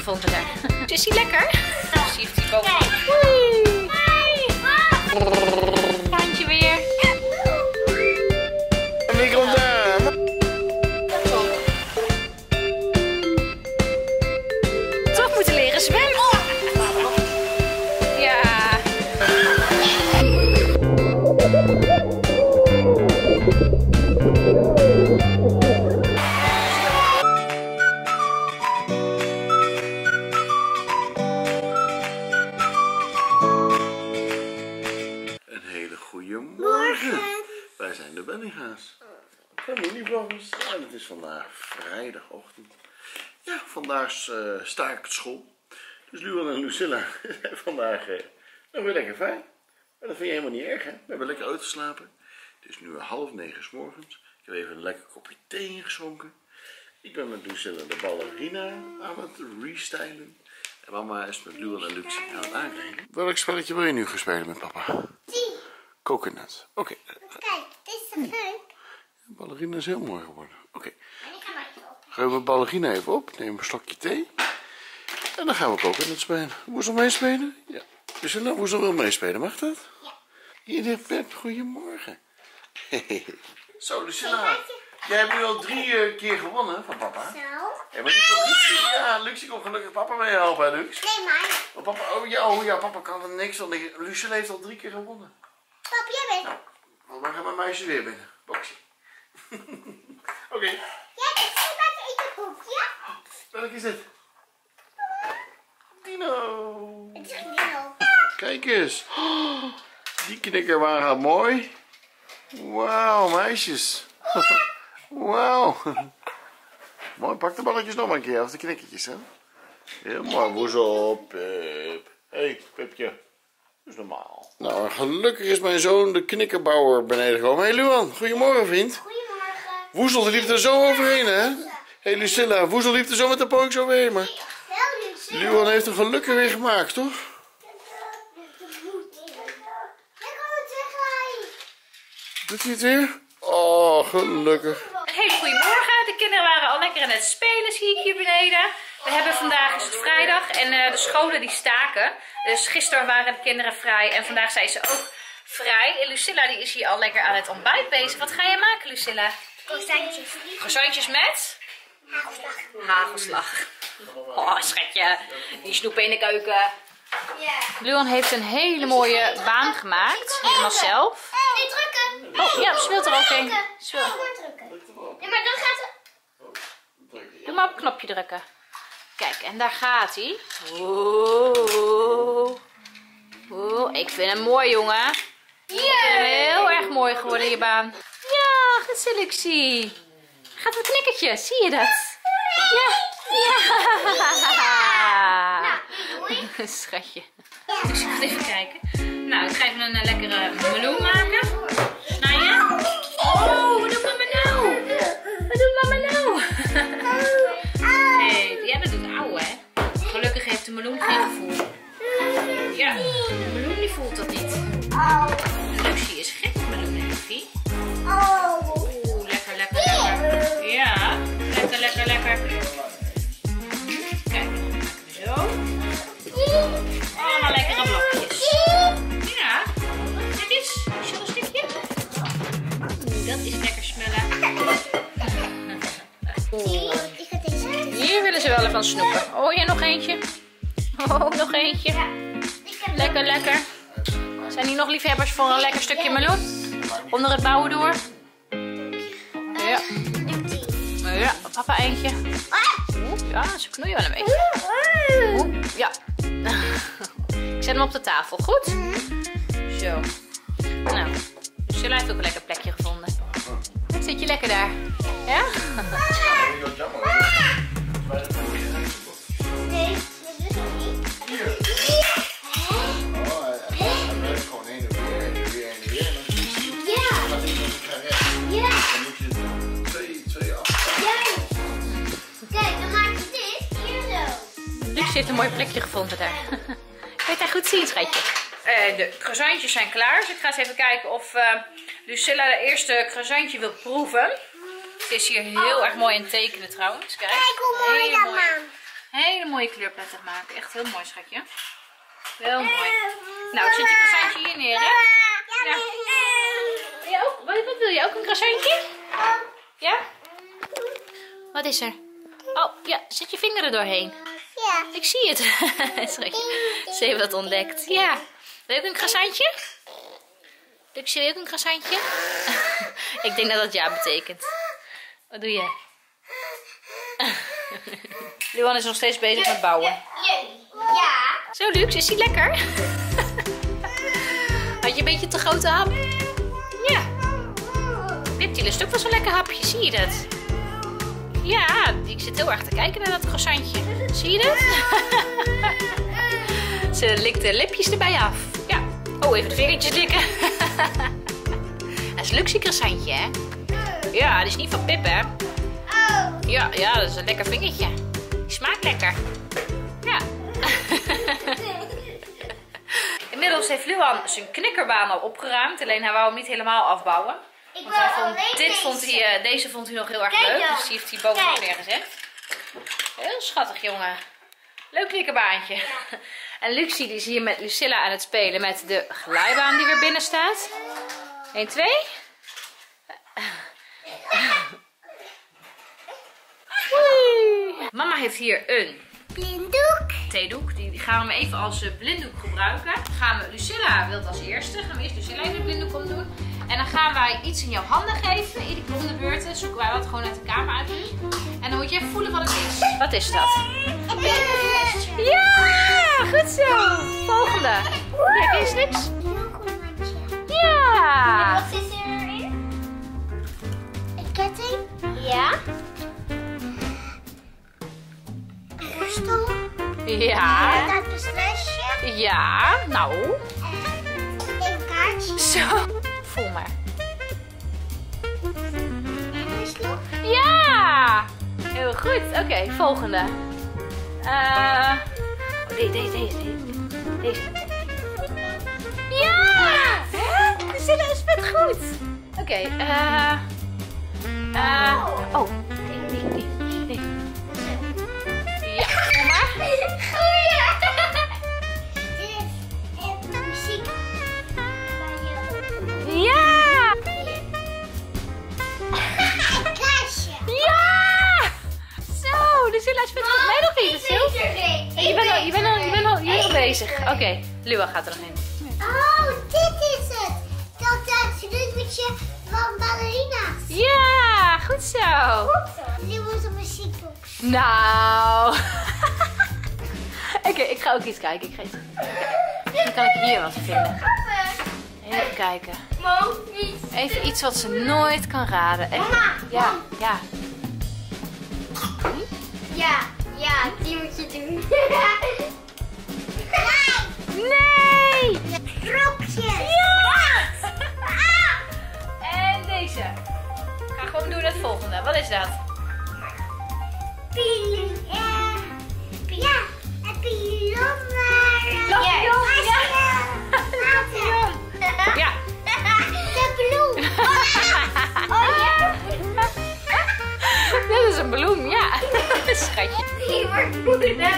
gevonden daar. Is die lekker? Zie je die boven. Handje weer. En wie komt daar? Toch moeten leren zwemmen. Ja. Een hele goede morgen. Wij zijn de Benninga's. Familievloggers. En het is vandaag vrijdagochtend. Ja, vandaag sta ik op school. Dus Luan en Lucilla zijn vandaag nog weer lekker vrij. Maar dat vind je helemaal niet erg, hè? We hebben lekker uitgeslapen. Het is nu 8:30 's morgens. Ik heb even een lekker kopje thee ingeschonken. Ik ben met Lucilla de ballerina aan het restylen. En mama is met Luan en Lucie aan het aankleden. Welk spelletje wil je nu gaan spelen met papa? Coconut. Oké. Kijk, dit is toch leuk? De ballerina is heel mooi geworden. Oké. Gaan we de ballerina even op. Neem een slokje thee. En dan gaan we coconut spelen. Woezel meespelen? Ja. Lucilla, Woezel wil meespelen. Mag dat? Ja. Hier in bed. Goedemorgen. Zo, Lucilla. Jij hebt nu al 3 keer gewonnen van papa. Zo. Ja, maar die komt Lucie. Ja, Lucie komt gelukkig papa mee helpen, hè, Lux? Nee, maar. Maar papa, oh ja, papa kan er niks van. Lucilla heeft al 3 keer gewonnen. Pap, jij bent. Nou, dan gaan mijn meisje weer binnen. Boxje. Oké. Jij bent met etenkoekje. Welk is dit? Dino. Het is een dino. Kijk eens. Oh, die knikker waren mooi. Wauw, meisjes. Wauw. Mooi, pak de balletjes nog maar een keer. Of de knikkertjes, hè. Heel mooi. Woezel, Pip. Hé, Pipje. Dat is normaal. Nou, gelukkig is mijn zoon de knikkerbouwer beneden gekomen. Hé, Luan. Goedemorgen, vriend. Goedemorgen. Woezel die liep er zo overheen, hè. Hé, Lucilla. Woezel liep er zo met de pook zo overheen, maar... Wel, Lucie. Luan heeft hem gelukkig weer gemaakt, toch? Doet hij het weer? Oh, gelukkig. Een hele goede morgen. De kinderen waren al lekker aan het spelen, zie ik hier beneden. We hebben vandaag is het vrijdag en de scholen die staken. Dus gisteren waren de kinderen vrij en vandaag zijn ze ook vrij. En Lucilla die is hier al lekker aan het ontbijt bezig. Wat ga je maken, Lucilla? Croissantjes. Croissantjes met? Hagelslag. Hagelslag. Oh, schatje. Die snoep in de keuken. Ja. Luan heeft een hele mooie baan gemaakt. Helemaal zelf. Nee, drukken. Oh ja, ze wil er ook een. Ze wil- Drukken. Nee, maar dan gaat het. Doe maar op het knopje drukken. Kijk, en daar gaat hij. Oeh. Oeh, ik vind hem mooi, jongen. Ik vind hem heel erg mooi geworden, je baan. Ja, geselectie. Gaat het knikkertje, zie je dat? Ja. Ja. Schatje. Dus ik ga even kijken. Nou, ik ga even een lekkere meloen maken. Snijden. Oh, wat doet mama nou? Wat doet mama nou? Nee, ja, dat doet ouwe, hè? Gelukkig heeft de meloen geen gevoel. Ja, de meloen die voelt dat niet. Lucie is gek, meloen en Liefie. Oeh, lekker, lekker, lekker. Ja, lekker, lekker, lekker. Kijk, zo. Allemaal lekkere blokjes. Ja, kijk eens. Is er een stukje? Dat is lekker smellen. Hier willen ze wel even van snoepen. Oh, ja, nog eentje. Oh, nog eentje. Lekker, lekker. Zijn hier nog liefhebbers voor een lekker stukje meloen? Onder het bouwen door. Ja. Ja, papa eentje. Oeh, ja, ze knoeien wel een beetje. Oeh, ja. Ik zet hem op de tafel, goed? Zo. Nou, Lucilla heeft ook een lekker plekje gevonden. Zit je lekker daar? Ja? Nee, dat is het niet. Ja. Kijk, dan maak je dit hier zo. Luc heeft een mooi plekje gevonden daar. Kan je het goed zien, schatje? De croissantjes zijn klaar. Dus ik ga eens even kijken of Lucilla de eerste croissantje wil proeven. Het is hier heel erg mooi in tekenen trouwens. Kijk, Kijk hoe mooi hele dat, mooie man. Hele mooie kleurpletten maken. Echt heel mooi, schatje. Heel mooi. Nou, ik zet je croissantje hier neer, hè? Ja. Wil je ook, wat wil je? Ook een croissantje? Ja? Wat is er? Oh, ja. Zet je vinger er doorheen. Ja. Ik zie het. Ze heeft dat ontdekt. Ja. Wil je ook een croissantje? Luxie, wil je ook een croissantje? Ik denk dat dat ja betekent. Wat doe je? Luan is nog steeds bezig met bouwen. Ja. Zo, Lux, is die lekker? Had je een beetje te grote hap? Ja. Pip, die lust ook wel zo'n lekker hapje, zie je dat? Ja, ik zit heel erg te kijken naar dat croissantje. Zie je dat? Ze likt de lipjes erbij af. Ja. Oh, even de vingertjes likken. Dat is een luxe croissantje, hè? Ja, die is niet van Pip, hè? Ja, dat is een lekker vingertje. Die smaakt lekker. Ja. Inmiddels heeft Luan zijn knikkerbaan al opgeruimd. Alleen hij wou hem niet helemaal afbouwen. Want hij vond, deze vond hij nog heel erg leuk. Dus die heeft hij bovenop neergezet. Heel schattig, jongen. Leuk knikkerbaantje. Ja. En Luxie die is hier met Lucilla aan het spelen met de glijbaan die weer binnen staat. 1, 2. Mama heeft hier een Blinddoek. theedoek. Die gaan we even als blinddoek gebruiken. Lucilla wil het als eerste. Gaan we eerst Lucilla even de blinddoek omdoen. En dan gaan wij iets in jouw handen geven. Iedere keer om de beurten zoeken wij wat gewoon uit de kamer uit. En dan moet je even voelen wat het is. Wat is dat? Ja, goed zo. Volgende. Ja, is niks. Ja. Wat is erin? Een ketting. Ja. Een borstel. Ja. Dat beslesje. Ja, nou. Een kaartje. Zo. Voel maar. En een slok. Ja. Heel goed. Oké, volgende. Deze. Ja! Lucilla is vet goed. Oké, oh, nee. Ja, kom maar. Oh ja! Dit is muziek. Ja! Een kaarsje. Ja! Zo, Lucilla is vet goed. Nee, nog niet. Je bent al bezig. Oké, Lua gaat er nog in. Oh, dit is het. Dat snoepje van ballerina's. Ja, goed zo. Dit wordt een muziekbox. Nou. Oké, ik ga ook iets kijken. Misschien kan ik hier wat vinden. Even kijken. Even iets wat ze nooit kan raden. Mama. Ja. Ja, die moet je doen. Nee! Kropjes. Ja! En deze. Ik ga gewoon doen het volgende. Wat is dat? Ja, een pilon. Lampion, ja. Ja. De bloem. Oh ja. Dit is een bloem, ja. Schatje. Die wordt moeilijk.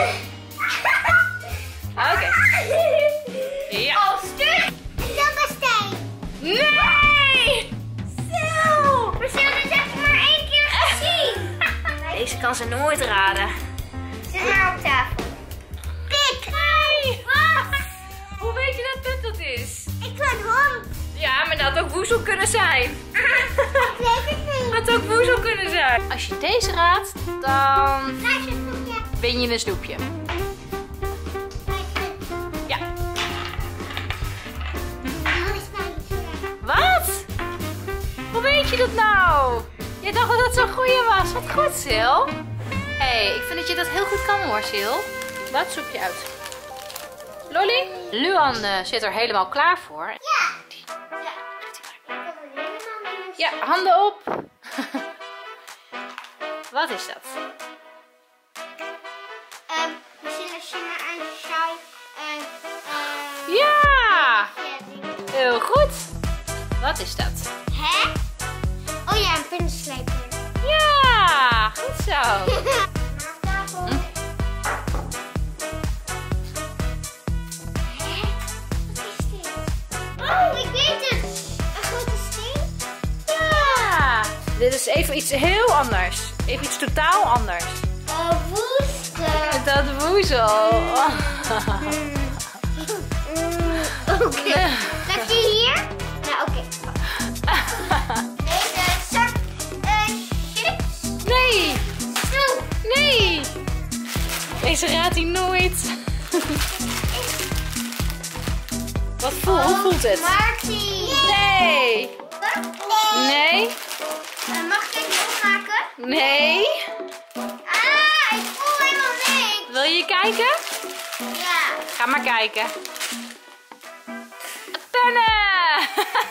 Oké. Ja. Oh, stuk. Silversteen. Nee! Zo. We zullen het even maar 1 keer gezien. Deze kan ze nooit raden. Zet maar op tafel. Pik. Nee! Wat? Hoe weet je dat dit dat is? Ik ben een hond. Ja, maar dat had ook woezel kunnen zijn. Ik weet het niet. Dat had ook woezel kunnen zijn. Als je deze raadt, dan Laat je snoepje. win je een snoepje. Ja. Wat? Hoe weet je dat nou? Je dacht dat het zo'n goeie was. Wat goed, Sil. Hé, ik vind dat je dat heel goed kan hoor, Sil. Laat het soepje uit. Lolly? Luan zit er helemaal klaar voor. Ja. Ja, handen op. Wat is dat? Misschien als je naar een sjaal Ja! Heel goed. Wat is dat? Hè? Oh ja, een pinnenslijper. Ja, goed zo. Dit is even iets heel anders. Even iets totaal anders. Woesten. Dat woezel. Oké. Gaat die hier? Nou, oké. Deze zak chips. Nee. Snoep. Nee. Deze raadt hij nooit. Hoe voelt het? Marty. Nee. Nee. Mag ik dit opmaken? Nee. Ah, ik voel helemaal niks. Wil je kijken? Ja. Ga maar kijken. Pennen!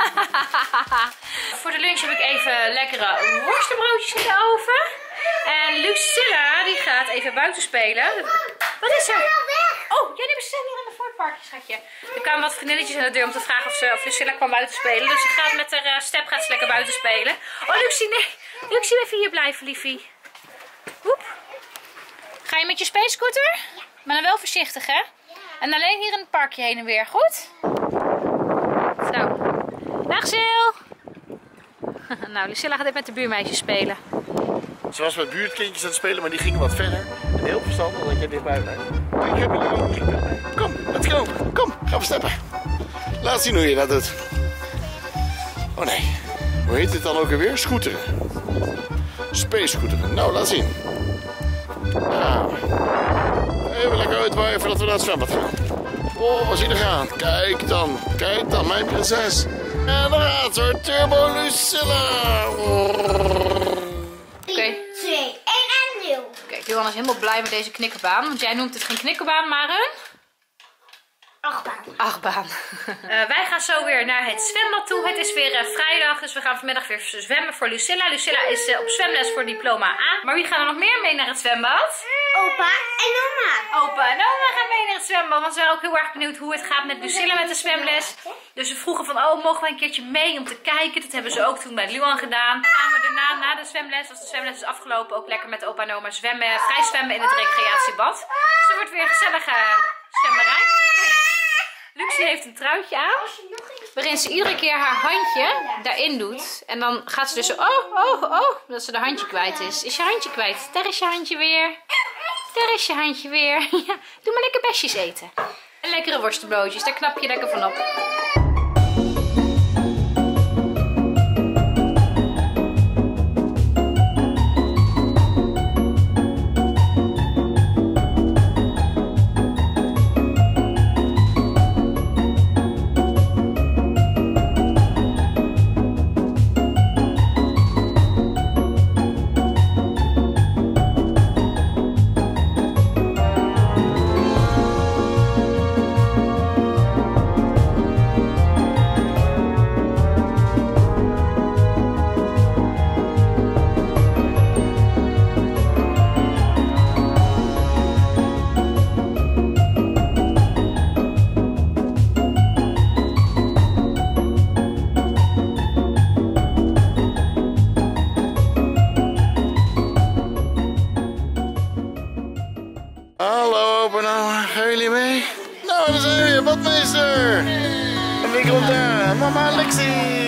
Voor de lunch heb ik even lekkere worstenbroodjes in de oven. En Lucilla die gaat even buiten spelen. Wat is er? Oh, jullie zijn hier in de voortparkje, schatje. Er kwamen wat vriendinnetjes aan de deur om te vragen of Lucilla kwam buiten spelen. Dus ze gaat met haar step gaat ze lekker buiten spelen. Oh, Lucie, nee. Lucie, even hier blijven, liefie. Woep. Ga je met je space scooter? Ja. Maar dan wel voorzichtig, hè? En alleen hier in het parkje heen en weer, goed? Zo. Dag, Sil. Nou, Lucilla gaat even met de buurmeisjes spelen. Ze was met buurtkindjes aan het spelen, maar die gingen wat verder. En heel verstandig dat je dichtbij blijft. Ik heb jullie ook niet bij. Kom, let's go. Kom, gaan we steppen. Laat zien hoe je dat doet. Oh nee, hoe heet dit dan ook alweer? Scooteren. Space scooteren. Nou, laat zien. Nou, even lekker uitwaaien voordat we naar het zwembad gaan. Oh, zie je er gaan. Kijk dan, mijn prinses. En daar gaat ze hoor, Turbo Lucilla. Oké. 2, 1 en 0. Kijk, Johan is helemaal blij met deze knikkerbaan. Want jij noemt het geen knikkerbaan, maar een... achtbaan. Wij gaan zo weer naar het zwembad toe. Het is weer vrijdag, dus we gaan vanmiddag weer zwemmen voor Lucilla. Lucilla is op zwemles voor diploma A. Maar wie gaan er nog meer mee naar het zwembad? Opa en oma. Opa en oma gaan mee naar het zwembad. Want ze waren ook heel erg benieuwd hoe het gaat met Lucilla met de zwemles. Dus ze vroegen van, oh, mogen wij een keertje mee om te kijken? Dat hebben ze ook toen bij Luan gedaan. Gaan we daarna, na de zwemles, als de zwemles is afgelopen, ook lekker met opa en oma zwemmen, vrij zwemmen in het recreatiebad. Dus er wordt weer een gezellige zwemmerij. Lucie heeft een truitje aan, waarin ze iedere keer haar handje daarin doet. En dan gaat ze dus zo, oh, dat ze de handje kwijt is. Is je handje kwijt? Daar is je handje weer. Daar is je handje weer. Ja, doe maar lekker besjes eten. En lekkere worstenbroodjes, daar knap je lekker van op. Hallo, opa en oma. Gaan jullie mee? Nou, daar zijn we weer, badmeester. En wie komt daar? Mama Lexie.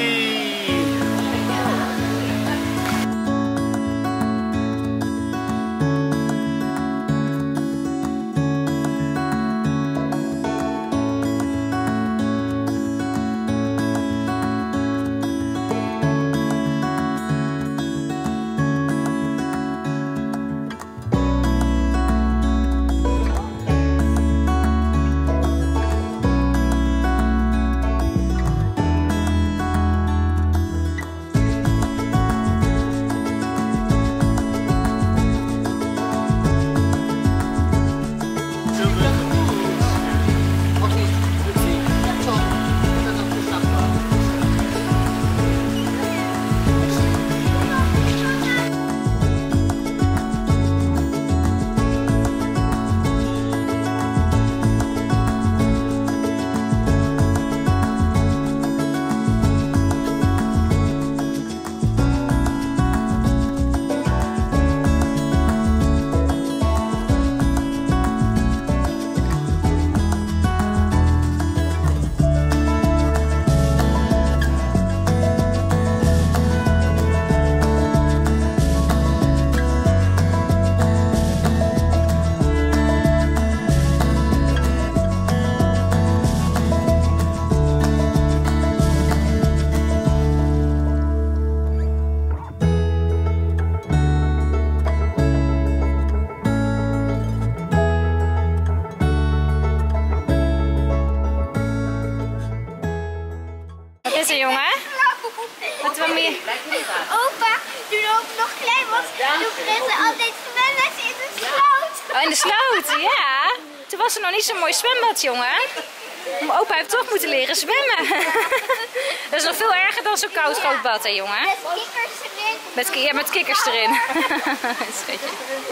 Opa, toen ook nog klein was, toen gingen ze altijd zwemmen in de sloot. Oh, in de sloot, ja. Toen was er nog niet zo'n mooi zwembad, jongen. Maar opa heeft toch moeten leren zwemmen. Dat is nog veel erger dan zo'n koud grootbad, hè, jongen? Met kikkers erin. Met kikkers erin. Schatje.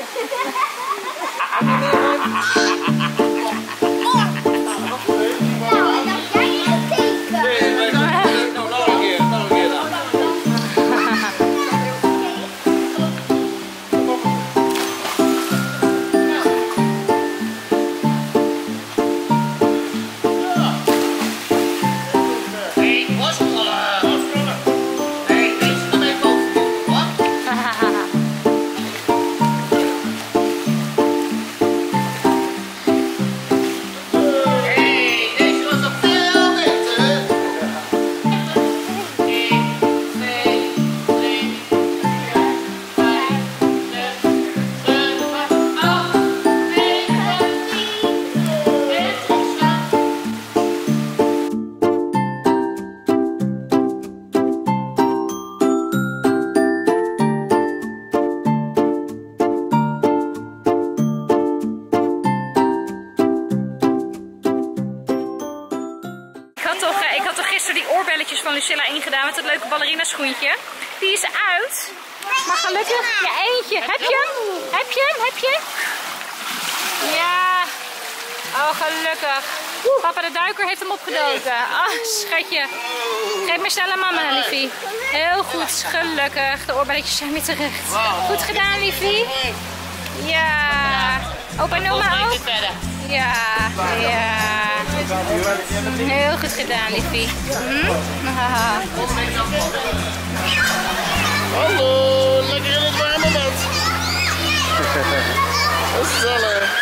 Van Lucilla ingedaan met het leuke ballerina schoentje. Die is uit. Maar gelukkig, ja, eentje. Heb je hem? Heb je hem? Heb je? Ja. Oh, gelukkig. Papa de duiker heeft hem opgedoken. Oh, schatje. Geef maar snel aan mama, liefie. Heel goed, gelukkig. De oorbelletjes zijn weer terecht. Goed gedaan, liefie. Ja. Opa, noem maar ook. Ja, ja. Heel goed gedaan, liefie. Hallo, lekker in het warme bad. Gezellig.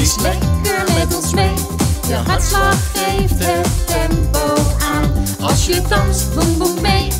Wees lekker met ons mee. Je hartslag geeft het tempo aan. Als je danst, boem boem mee.